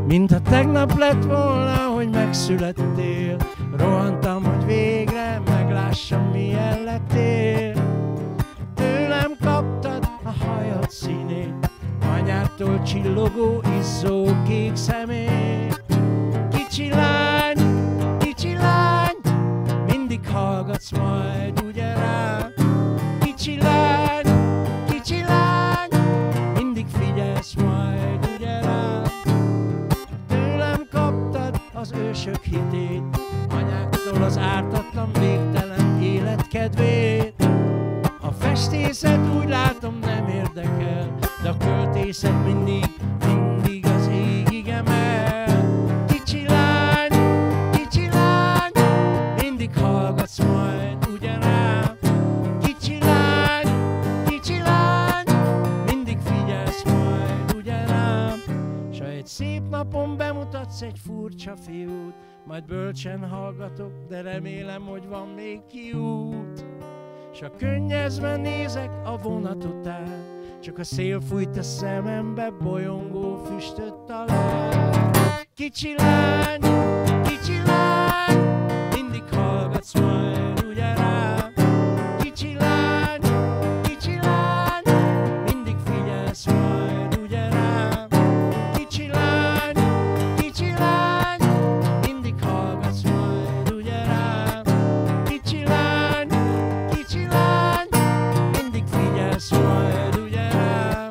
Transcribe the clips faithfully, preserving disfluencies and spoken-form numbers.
mintha tegnap lett volna, hogy megszülettél. Rohantam, hogy végre meglássam, milyen lettél. Tőlem kaptad a hajad színét, anyától csillogó, izzó kék szemét. Kicsi lány, kicsi lány, mindig hallgatsz majd ugye rám. Kicsi lány, kicsi lány, mindig figyelsz majd ugye rám. Tőlem kaptad az ősök hitét, anyáktól az ártatlan végtelen élet kedvét. A festészet úgy látom nem érdekel, de a költészet mindig, mindig az égig emel. Kicsi lány, kicsi lány, mindig hallgatsz majd ugye rám. Kicsi lány, kicsi lány, mindig figyelsz majd ugye rám. S ha egy szép napon bemutatsz egy furcsa fiút, majd bölcsen hallgatok, de remélem, hogy van még kiút. S a könnyezve nézek a vonat után, csak a szél fújt a szemembe, bolyongó füstöt talál. Kicsi lány, kicsi lány, mindig hallgatsz majd ugye rám. Kicsi lány, kicsi lány, mindig figyelsz majd ugye rám. Kicsi lány, kicsi lány, mindig hallgatsz majd ugye rám. Kicsi lány, kicsi lány, mindig figyelsz majd ugye rám.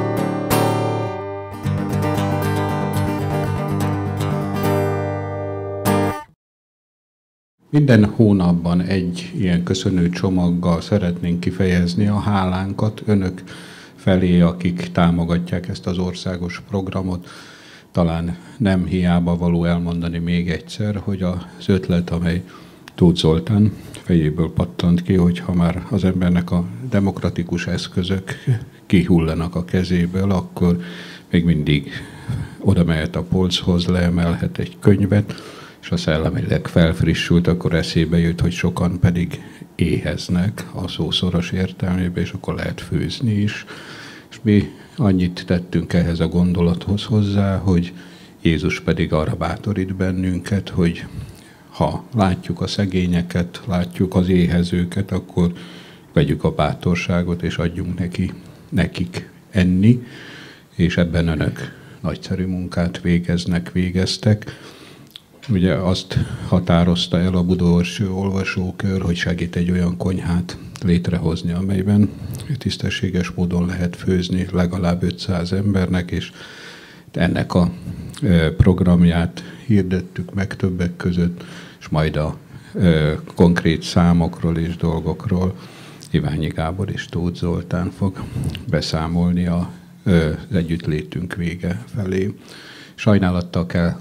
Minden hónapban egy ilyen köszönő csomaggal szeretnénk kifejezni a hálánkat önök felé, akik támogatják ezt az országos programot. Talán nem hiába való elmondani még egyszer, hogy az ötlet, amely Tóth Zoltán fejéből pattant ki, hogy ha már az embernek a demokratikus eszközök kihullanak a kezéből, akkor még mindig oda mehet a polchoz, leemelhet egy könyvet, és ha szellemileg felfrissült, akkor eszébe jut, hogy sokan pedig éheznek a szó szoros értelmében, és akkor lehet főzni is. És mi annyit tettünk ehhez a gondolathoz hozzá, hogy Jézus pedig arra bátorít bennünket, hogy ha látjuk a szegényeket, látjuk az éhezőket, akkor vegyük a bátorságot, és adjunk neki, nekik enni, és ebben önök nagyszerű munkát végeznek, végeztek. Ugye azt határozta el a Budaörső Olvasókör, hogy segít egy olyan konyhát létrehozni, amelyben tisztességes módon lehet főzni legalább ötszáz embernek, és ennek a programját hirdettük meg többek között, és majd a konkrét számokról és dolgokról Iványi Gábor és Tóth Zoltán fog beszámolni az együttlétünk vége felé. Sajnálattal kell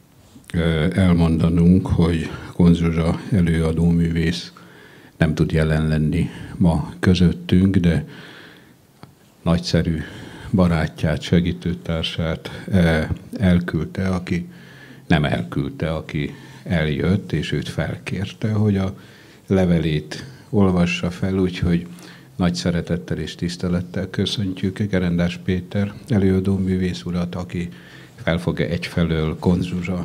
elmondanunk, hogy Konz Zsuzsa előadóművész nem tud jelen lenni ma közöttünk, de nagyszerű barátját, segítőtársát elküldte, aki nem elküldte, aki eljött, és őt felkérte, hogy a levelét olvassa fel, úgyhogy nagy szeretettel és tisztelettel köszöntjük Gerendás Péter előadóművész urat, aki fel fogja egyfelől Konz Zsuzsa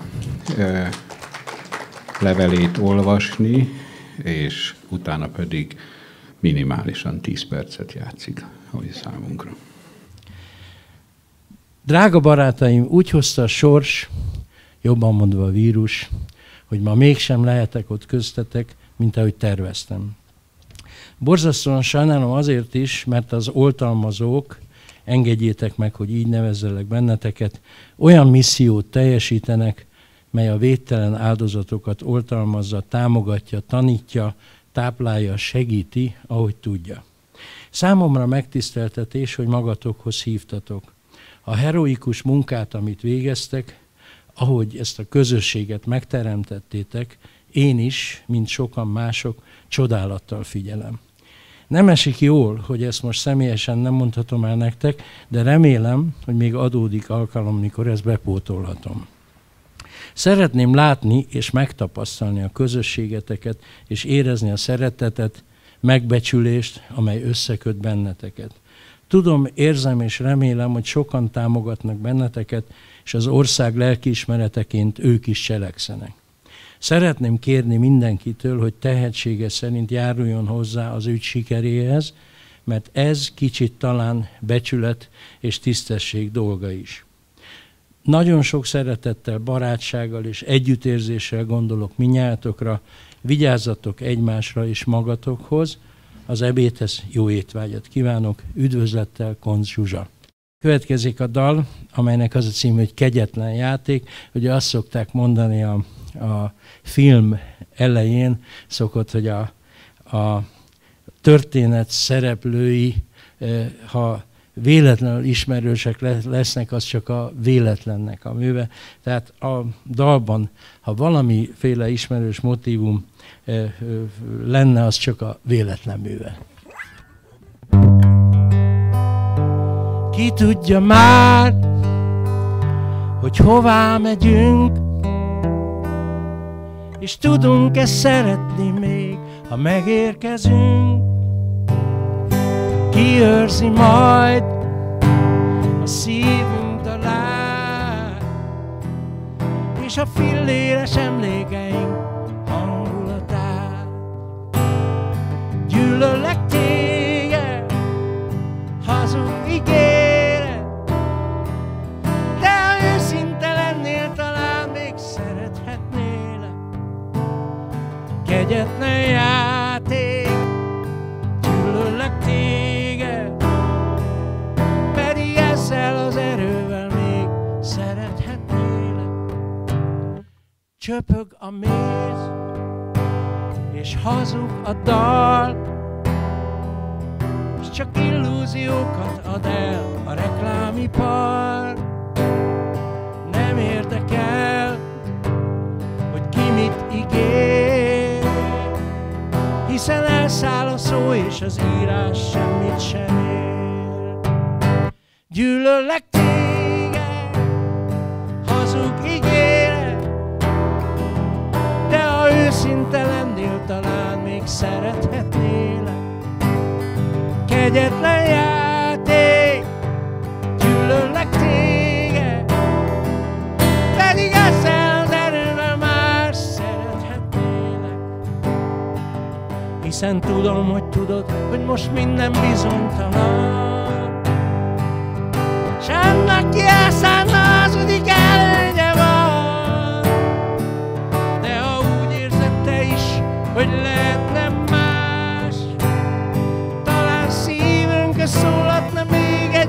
levelét olvasni, és utána pedig minimálisan tíz percet játszik, ahogy számunkra. Drága barátaim, úgy hozta a sors, jobban mondva a vírus, hogy ma mégsem lehetek ott köztetek, mint ahogy terveztem. Borzasztóan sajnálom azért is, mert az oltalmazók, engedjétek meg, hogy így nevezzelek benneteket, olyan missziót teljesítenek, mely a védtelen áldozatokat oltalmazza, támogatja, tanítja, táplálja, segíti, ahogy tudja. Számomra megtiszteltetés, hogy magatokhoz hívtatok. A heroikus munkát, amit végeztek, ahogy ezt a közösséget megteremtettétek, én is, mint sokan mások, csodálattal figyelem. Nem esik jól, hogy ezt most személyesen nem mondhatom el nektek, de remélem, hogy még adódik alkalom, mikor ezt bepótolhatom. Szeretném látni és megtapasztalni a közösségeteket, és érezni a szeretetet, megbecsülést, amely összeköt benneteket. Tudom, érzem és remélem, hogy sokan támogatnak benneteket, és az ország lelkiismereteként ők is cselekszenek. Szeretném kérni mindenkitől, hogy tehetsége szerint járuljon hozzá az ügy sikeréhez, mert ez kicsit talán becsület és tisztesség dolga is. Nagyon sok szeretettel, barátsággal és együttérzéssel gondolok minnyájatokra, vigyázzatok egymásra és magatokhoz, az ebédhez jó étvágyat kívánok, üdvözlettel, Koncz Zsuzsa. Következik a dal, amelynek az a cím, hogy Kegyetlen játék. Ugye azt szokták mondani a, a film elején, szokott, hogy a, a történet szereplői, ha véletlenül ismerősek lesznek, az csak a véletlennek a műve. Tehát a dalban, ha valamiféle ismerős motívum lenne, az csak a véletlen műve. Ki tudja már, hogy hová megyünk, és tudunk-e szeretni még, ha megérkezünk. Ki őrzi majd a szívünk talán, és a filléres emlékeink hangulatát. Gyűlöllek téged, hazug ígéret, de ha őszinte lennél, talán még szerethetnélek. Kegyetlen játék, gyűlöllek téged, pedig ezzel az erővel még szerethetnélek. Csöpög a méz, és hazug a dal, és csak illúziókat ad el a reklámipar. Nem érdekel, hogy ki mit ígér, hiszen elszáll a szó, és az írás semmit sem ér. Gyűlöllek téged, hazug ígéret, de ha őszinte lennél, talán még szerethetnélek. Kegyetlen játék, gyűlöllek téged, pedig ezzel az erővel már szerethetnélek. Hiszen tudom, hogy tudod, hogy most minden bizonytalan, s annak ki elszánna, hazudik előnye van. De ha úgy érzed te is, hogy lehetne más, talán szívünkre szólatna még egy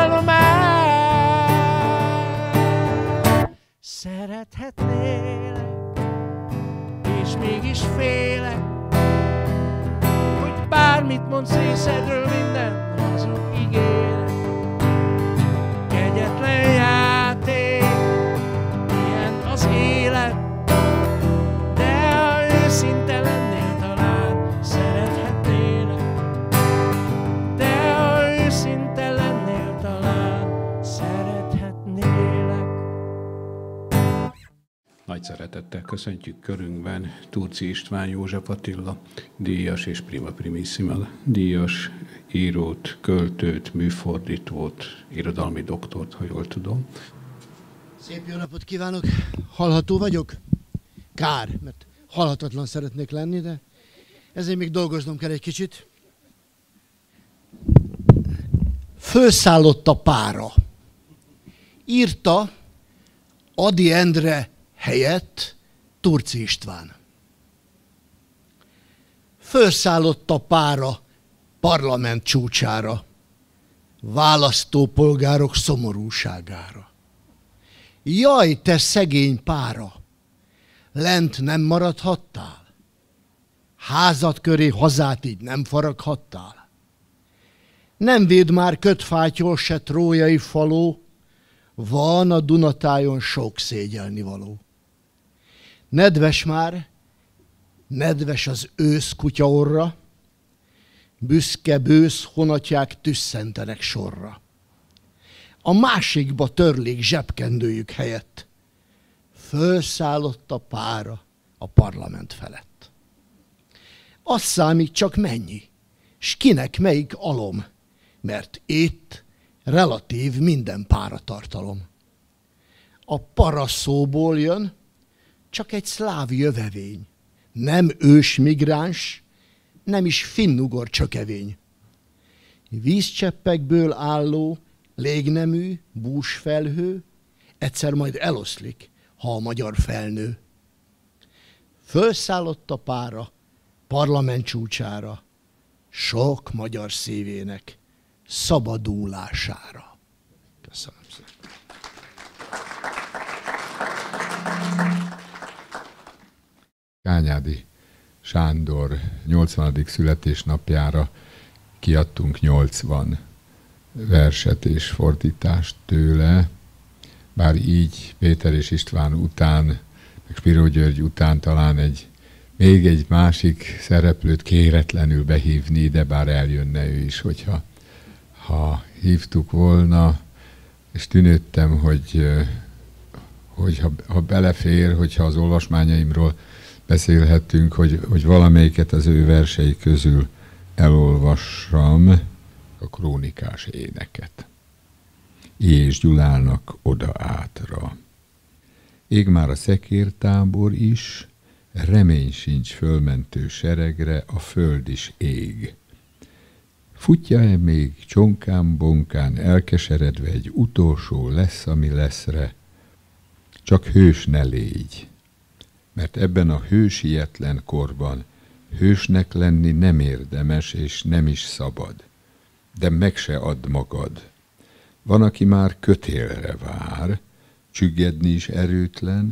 vallomás. Szerethetnélek, és mégis félek, hogy bármit mondsz részedről, minden hazug ígéret. Kegyetlen játék, ilyen az élet, de ha őszinte lennél, talán szerethetnélek. De ha őszinte lennél, talán szerethetnélek. Nagy szeretettel köszöntjük körünkben Turczy István József Attila, díjas és prima primissima díjas, írót, költőt, műfordítót, irodalmi doktort, ha jól tudom. Szép jó napot kívánok! Hallható vagyok? Kár, mert hallhatatlan szeretnék lenni, de ezért még dolgoznom kell egy kicsit. Fölszállott a pára. Írta Ady Endre helyett Turczy István. Fölszállott a pára parlament csúcsára, választópolgárok szomorúságára. Jaj, te szegény pára, lent nem maradhattál? Házad köré hazát így nem faraghattál? Nem véd már kötfátyol se trójai faló, van a Dunatájon sok szégyelni való. Nedves már, nedves az ősz kutya orra, büszke bősz honatják tüsszentenek sorra. A másikba törlik zsebkendőjük helyett. Fölszállott a pára a parlament felett. Az számít csak mennyi, s kinek melyik alom, mert itt relatív minden páratartalom. A para szóból jön, csak egy szláv jövevény, nem ős migráns, nem is finnugor csökevény. Vízcseppekből álló, légnemű, búsfelhő egyszer majd eloszlik, ha a magyar felnő. Fölszállott a pára, parlament csúcsára, sok magyar szívének szabadulására. Köszönöm szépen. Kányádi Sándor nyolcvanadik születésnapjára kiadtunk nyolcvan verset és fordítást tőle, bár így Péter és István után, meg Spiró György után talán egy, még egy másik szereplőt kéretlenül behívni, de bár eljönne ő is, hogyha ha hívtuk volna, és tűnődtem, hogy, hogy ha, ha belefér, hogyha az olvasmányaimról beszélhetünk, hogy, hogy valamelyiket az ő versei közül elolvassam, a krónikás éneket. És Gyulának oda átra. Ég már a szekértábor is, remény sincs fölmentő seregre, a föld is ég. Futja-e még csonkán-bonkán elkeseredve egy utolsó lesz, ami leszre? Csak hős ne légy, mert ebben a hősietlen korban hősnek lenni nem érdemes és nem is szabad, de meg se add magad. Van, aki már kötélre vár, csüggedni is erőtlen,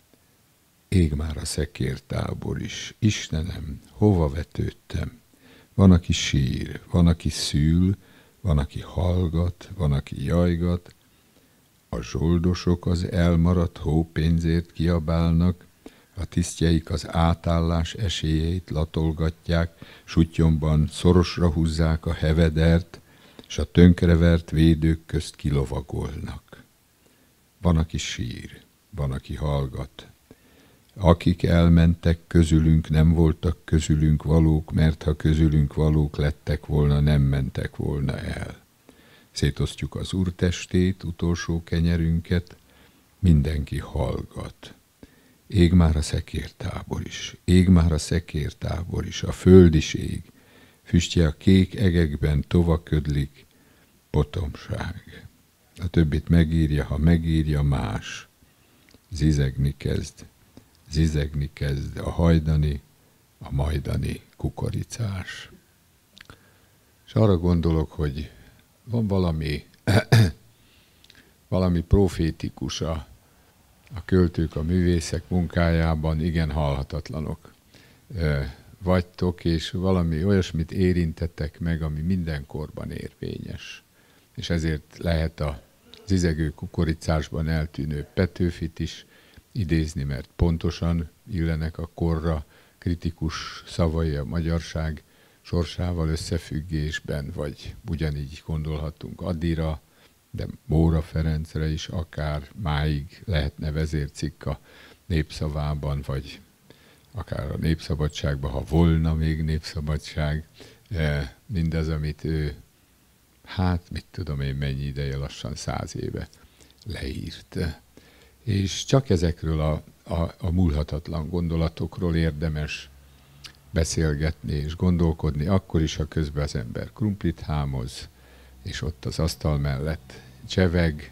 ég már a szekértábor is. Istenem, hova vetődtem? Van, aki sír, van, aki szül, van, aki hallgat, van, aki jajgat. A zsoldosok az elmaradt hópénzért kiabálnak, a tisztjeik az átállás esélyeit latolgatják, suttyomban szorosra húzzák a hevedert, s a tönkrevert védők közt kilovagolnak. Van, aki sír, van, aki hallgat. Akik elmentek közülünk, nem voltak közülünk valók, mert ha közülünk valók lettek volna, nem mentek volna el. Szétosztjuk az úrtestét, utolsó kenyerünket, mindenki hallgat. Ég már a szekértábor is, ég már a szekértábor is, a föld is ég, füstje a kék egekben tovaködlik, potomság. A többit megírja, ha megírja más, zizegni kezd, zizegni kezd a hajdani, a majdani kukoricás. És arra gondolok, hogy van valami, valami profétikus a, a költők, a művészek munkájában, igen halhatatlanok vagytok, és valami olyasmit érintettek meg, ami minden korban érvényes. És ezért lehet a zizegő kukoricásban eltűnő Petőfit is idézni, mert pontosan illenek a korra, kritikus szavai a magyarság sorsával összefüggésben, vagy ugyanígy gondolhatunk Adira, de Móra Ferencre is akár máig lehetne vezércikk a Népszavában, vagy akár a Népszabadságban, ha volna még Népszabadság, mindez, amit ő, hát mit tudom én mennyi ideje, lassan száz éve leírt. És csak ezekről a, a, a múlhatatlan gondolatokról érdemes beszélgetni és gondolkodni, akkor is, ha közben az ember krumplit hámoz, és ott az asztal mellett cseveg,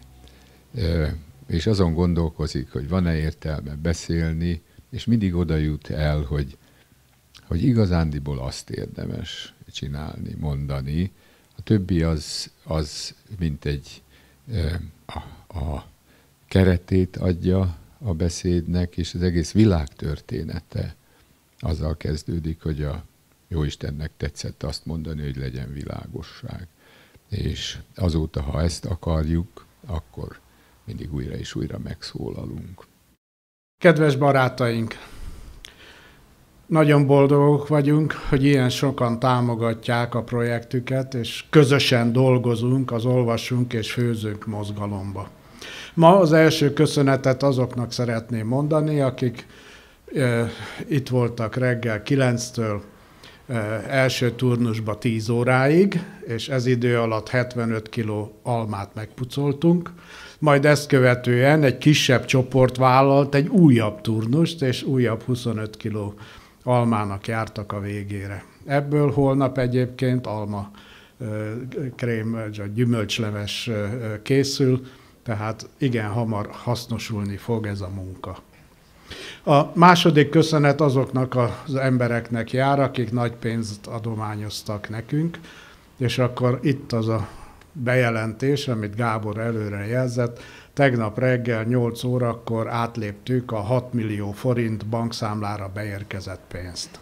és azon gondolkozik, hogy van-e értelme beszélni, és mindig oda jut el, hogy, hogy igazándiból azt érdemes csinálni, mondani. A többi az, az mint egy a, a keretét adja a beszédnek, és az egész világ története azzal kezdődik, hogy a Jóistennek tetszett azt mondani, hogy legyen világosság. És azóta, ha ezt akarjuk, akkor mindig újra és újra megszólalunk. Kedves barátaink! Nagyon boldogok vagyunk, hogy ilyen sokan támogatják a projektüket, és közösen dolgozunk az Olvassunk és Főzzünk mozgalomba. Ma az első köszönetet azoknak szeretném mondani, akik e, itt voltak reggel kilenctől első turnusba tíz óráig, és ez idő alatt hetvenöt kiló almát megpucoltunk. Majd ezt követően egy kisebb csoport vállalt egy újabb turnust, és újabb huszonöt kiló almának jártak a végére. Ebből holnap egyébként alma krém, vagy gyümölcsleves készül, tehát igen hamar hasznosulni fog ez a munka. A második köszönet azoknak az embereknek jár, akik nagy pénzt adományoztak nekünk, és akkor itt az a bejelentés, amit Gábor előre jelzett. Tegnap reggel nyolc órakor átléptük a hat millió forint bankszámlára beérkezett pénzt.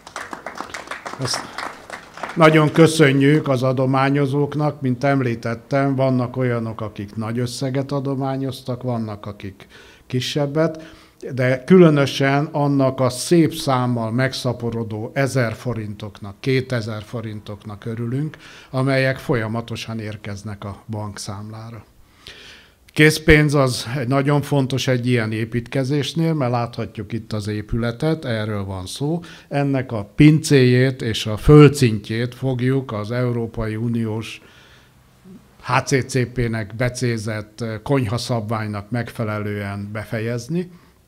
Ezt nagyon köszönjük az adományozóknak, mint említettem, vannak olyanok, akik nagy összeget adományoztak, vannak, akik kisebbet, de különösen annak a szép számmal megszaporodó ezer forintoknak, kétezer forintoknak örülünk, amelyek folyamatosan érkeznek a bankszámlára. Készpénz az nagyon fontos egy ilyen építkezésnél, mert láthatjuk itt az épületet, erről van szó. Ennek a pincéjét és a földszintjét fogjuk az Európai Uniós há cé cé pé-nek becézett konyhaszabványnak megfelelően befejezni.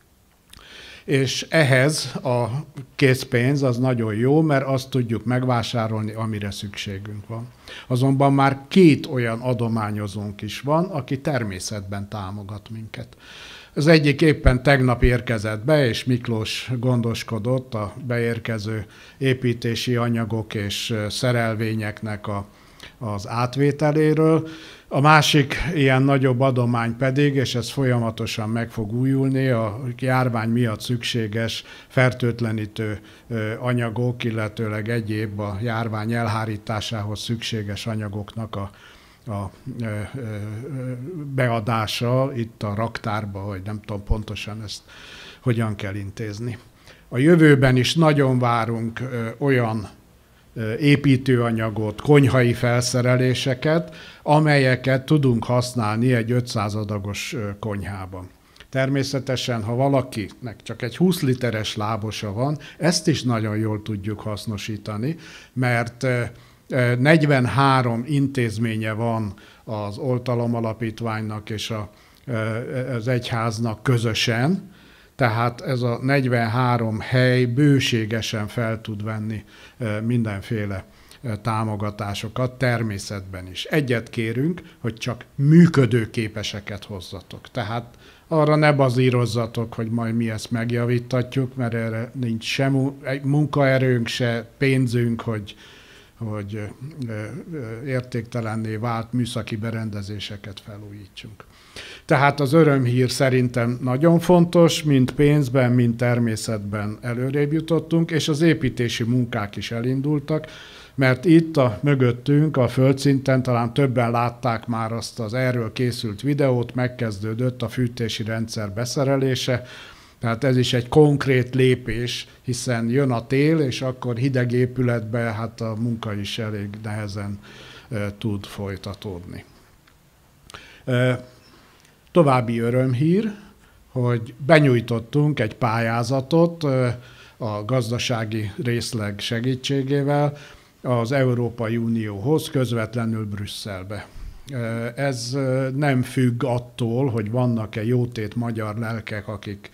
És ehhez a készpénz az nagyon jó, mert azt tudjuk megvásárolni, amire szükségünk van. Azonban már két olyan adományozónk is van, aki természetben támogat minket. Az egyik éppen tegnap érkezett be, és Miklós gondoskodott a beérkező építési anyagok és szerelvényeknek a, az átvételéről. A másik ilyen nagyobb adomány pedig, és ez folyamatosan meg fog újulni, a járvány miatt szükséges fertőtlenítő anyagok, illetőleg egyéb a járvány elhárításához szükséges anyagoknak a, a beadása itt a raktárba, hogy nem tudom pontosan ezt hogyan kell intézni. A jövőben is nagyon várunk olyan építőanyagot, konyhai felszereléseket, amelyeket tudunk használni egy ötszáz adagos konyhában. Természetesen, ha valakinek csak egy húsz literes lábosa van, ezt is nagyon jól tudjuk hasznosítani, mert negyvenhárom intézménye van az Oltalom Alapítványnak és a, az egyháznak közösen, tehát ez a negyvenhárom hely bőségesen fel tud venni mindenféle támogatásokat, természetben is. Egyet kérünk, hogy csak működőképeseket hozzatok. Tehát arra ne bazírozzatok, hogy majd mi ezt megjavítatjuk, mert erre nincs se munkaerőnk, se pénzünk, hogy, hogy értéktelenné vált műszaki berendezéseket felújítsunk. Tehát az örömhír szerintem nagyon fontos, mind pénzben, mind természetben előrébb jutottunk, és az építési munkák is elindultak, mert itt a mögöttünk, a földszinten talán többen látták már azt az erről készült videót, megkezdődött a fűtési rendszer beszerelése, tehát ez is egy konkrét lépés, hiszen jön a tél, és akkor hideg épületben hát a munka is elég nehezen e, tud folytatódni. E, További örömhír, hogy benyújtottunk egy pályázatot a gazdasági részleg segítségével az Európai Unióhoz, közvetlenül Brüsszelbe. Ez nem függ attól, hogy vannak-e jótét magyar lelkek, akik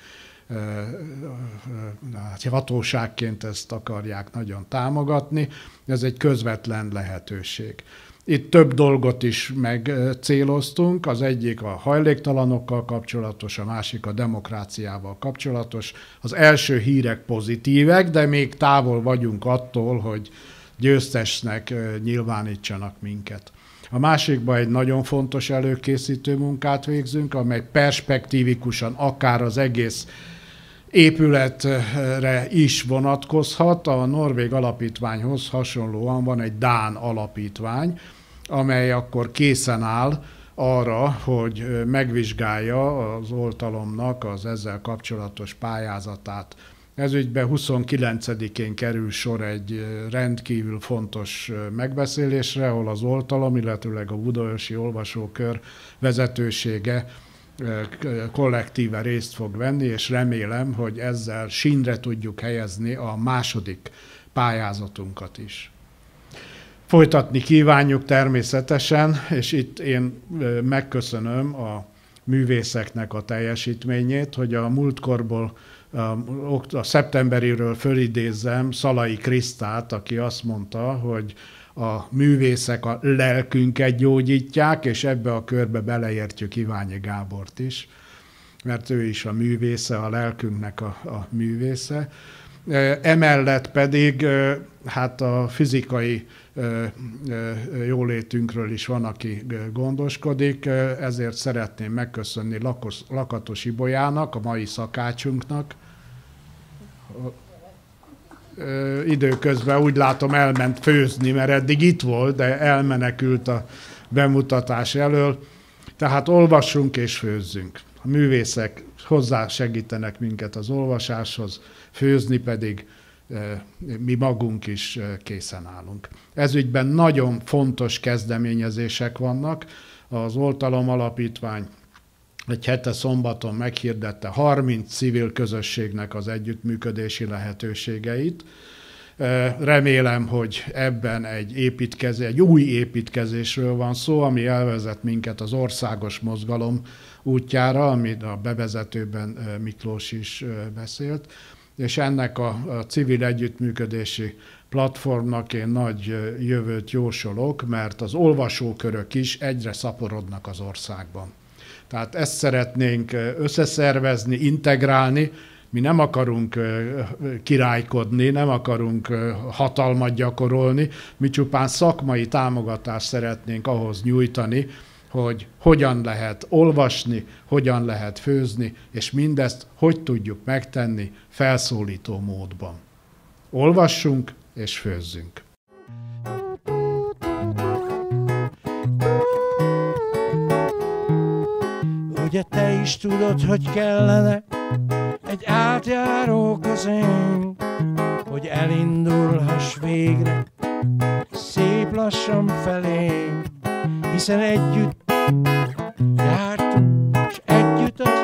hatóságként ezt akarják nagyon támogatni. Ez egy közvetlen lehetőség. Itt több dolgot is megcéloztunk, az egyik a hajléktalanokkal kapcsolatos, a másik a demokráciával kapcsolatos. Az első hírek pozitívek, de még távol vagyunk attól, hogy győztesnek nyilvánítsanak minket. A másikban egy nagyon fontos előkészítő munkát végzünk, amely perspektívikusan akár az egész épületre is vonatkozhat. A norvég alapítványhoz hasonlóan van egy dán alapítvány, amely akkor készen áll arra, hogy megvizsgálja az oltalomnak az ezzel kapcsolatos pályázatát. Ezügyben huszonkilencedikén kerül sor egy rendkívül fontos megbeszélésre, ahol az oltalom, illetőleg a Budaörsi Olvasókör vezetősége kollektíve részt fog venni, és remélem, hogy ezzel sínre tudjuk helyezni a második pályázatunkat is. Folytatni kívánjuk természetesen, és itt én megköszönöm a művészeknek a teljesítményét, hogy a múltkorból, a szeptemberiről fölidézzem Szalai Krisztát, aki azt mondta, hogy a művészek a lelkünket gyógyítják, és ebbe a körbe beleértjük Iványi Gábort is, mert ő is a művésze, a lelkünknek a, a művésze. Emellett pedig hát a fizikai jólétünkről is van, aki gondoskodik, ezért szeretném megköszönni Lakos, Lakatos Ibolyának, a mai szakácsunknak. Időközben úgy látom elment főzni, mert eddig itt volt, de elmenekült a bemutatás elől. Tehát olvassunk és főzzünk. A művészek hozzá segítenek minket az olvasáshoz, főzni pedig mi magunk is készen állunk. Ezügyben nagyon fontos kezdeményezések vannak. Az Oltalom Alapítvány egy hete szombaton meghirdette harminc civil közösségnek az együttműködési lehetőségeit. Remélem, hogy ebben egy, építkezés, egy új építkezésről van szó, ami elvezet minket az országos mozgalom útjára, amit a bevezetőben Miklós is beszélt, és ennek a, a civil együttműködési platformnak én nagy jövőt jósolok, mert az olvasókörök is egyre szaporodnak az országban. Tehát ezt szeretnénk összeszervezni, integrálni. Mi nem akarunk királykodni, nem akarunk hatalmat gyakorolni, mi csupán szakmai támogatást szeretnénk ahhoz nyújtani, hogy hogyan lehet olvasni, hogyan lehet főzni, és mindezt hogy tudjuk megtenni felszólító módban. Olvassunk és főzzünk! Ugye te is tudod, hogy kellene egy átjáró közénk, hogy elindulhass végre szép lassan felénk, hiszen együtt jártunk, s együtt az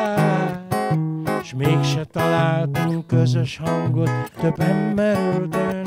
iskolát, s mégse találtunk közös hangot, több ember ölt el